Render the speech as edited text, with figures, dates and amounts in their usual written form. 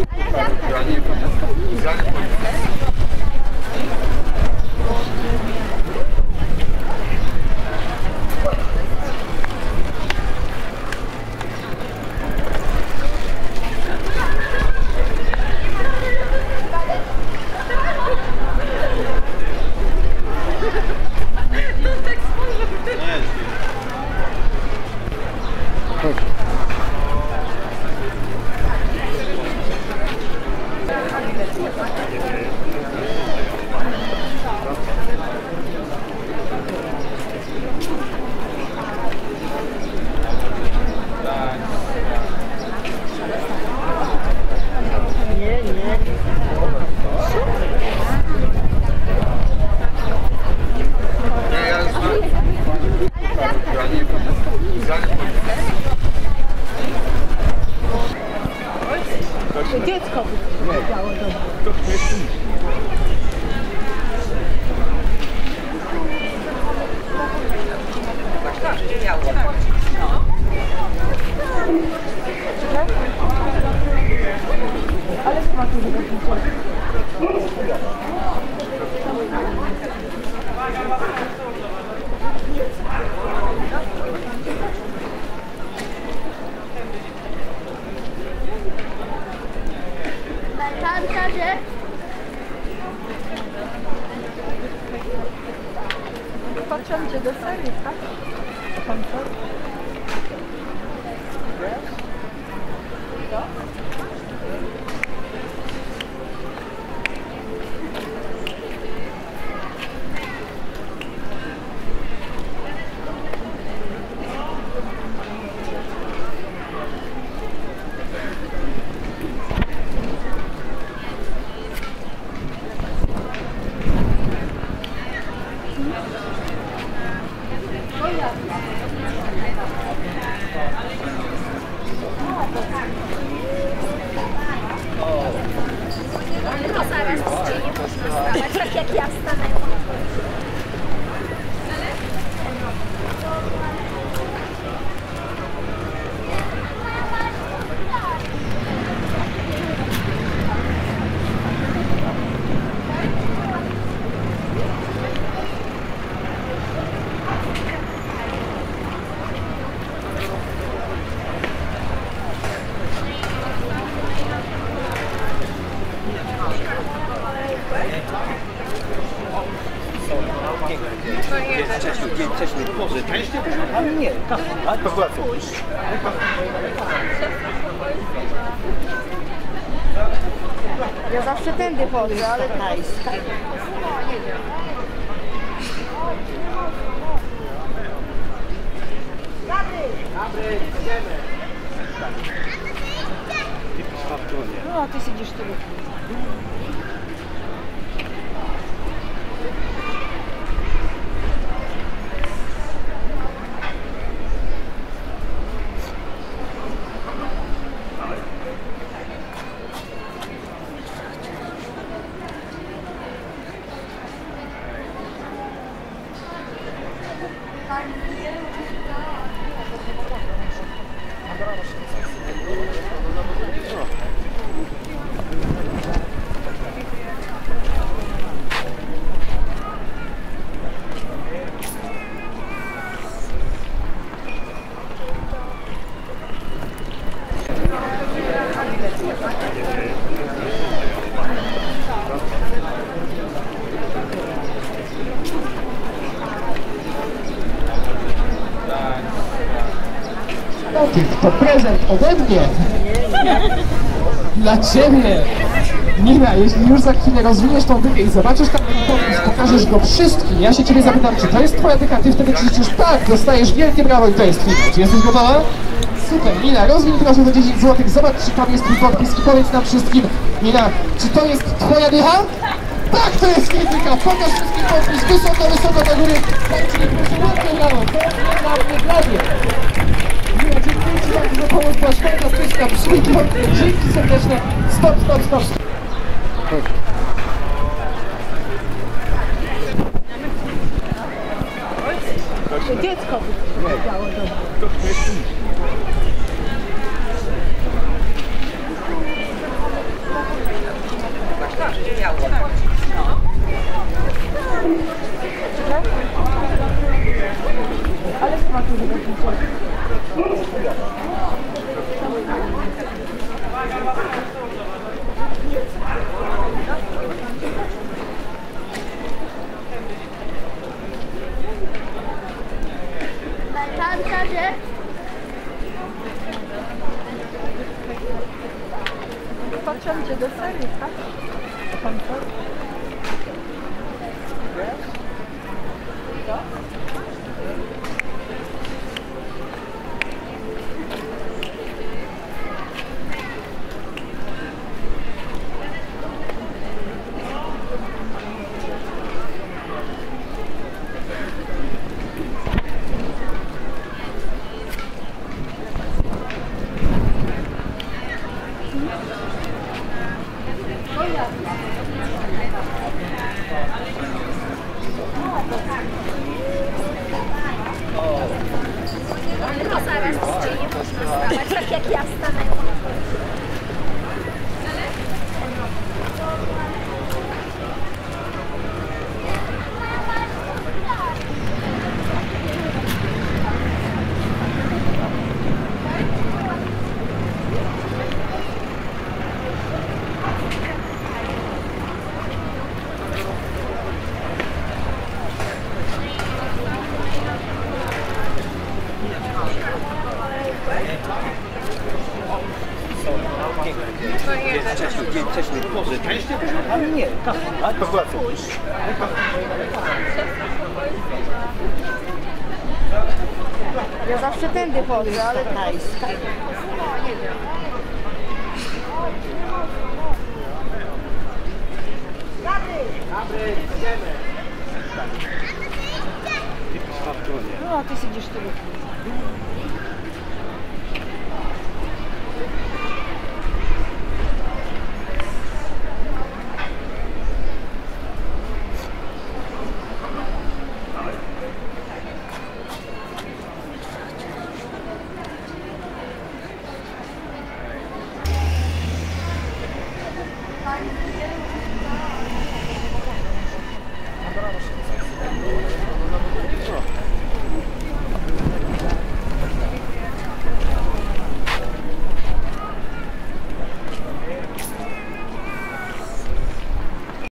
Dziecko by powiedziało to. Ale smakuje do picia. Patrzę cię do serii, tak? Koncert. Wiesz? Co? To zaraz nie można stawać, tak jak ja stanęłam. Nie, to była co? Ja zawsze tędy chodzę, ale tutaj. No, a ty siedzisz tu. To prezent ode mnie! Dla Ciebie! Nina, jeśli już za chwilę rozwiniesz tą dykę i zobaczysz tam podpis, pokażesz go wszystkim, ja się Ciebie zapytam, czy to jest Twoja dyka, Ty wtedy krzyczysz tak, dostajesz wielkie brawo i to jest finał. Czy jesteś gotowa? Super, Nina, rozwiń proszę do 10 zł, zobacz, czy tam jest Twój podpis i powiedz nam wszystkim, Nina, czy to jest Twoja dycha? Tak, to jest jej dyka, pokaż wszystkim podpis, wysoko, wysoko do góry, tak, czyli proszę ładnie brawo, to jest dla mnie, dla mnie. Nina, dziękuję Ci bardzo za pomoc, byłaś fantastyczna, przyjemnie, dzięki serdeczne, stop, stop, stop. Dziecko by powiedziało to. Pociągnie do serii, tak? No zaraz gdzie nie można stawać, tak jak ja stanęłam. Wcześniej pozy. Ale nie, tak? Pawłacy. Ja zawsze tędy chodzę, ale to jest tak. Nie wiem. No, a ty siedzisz tu.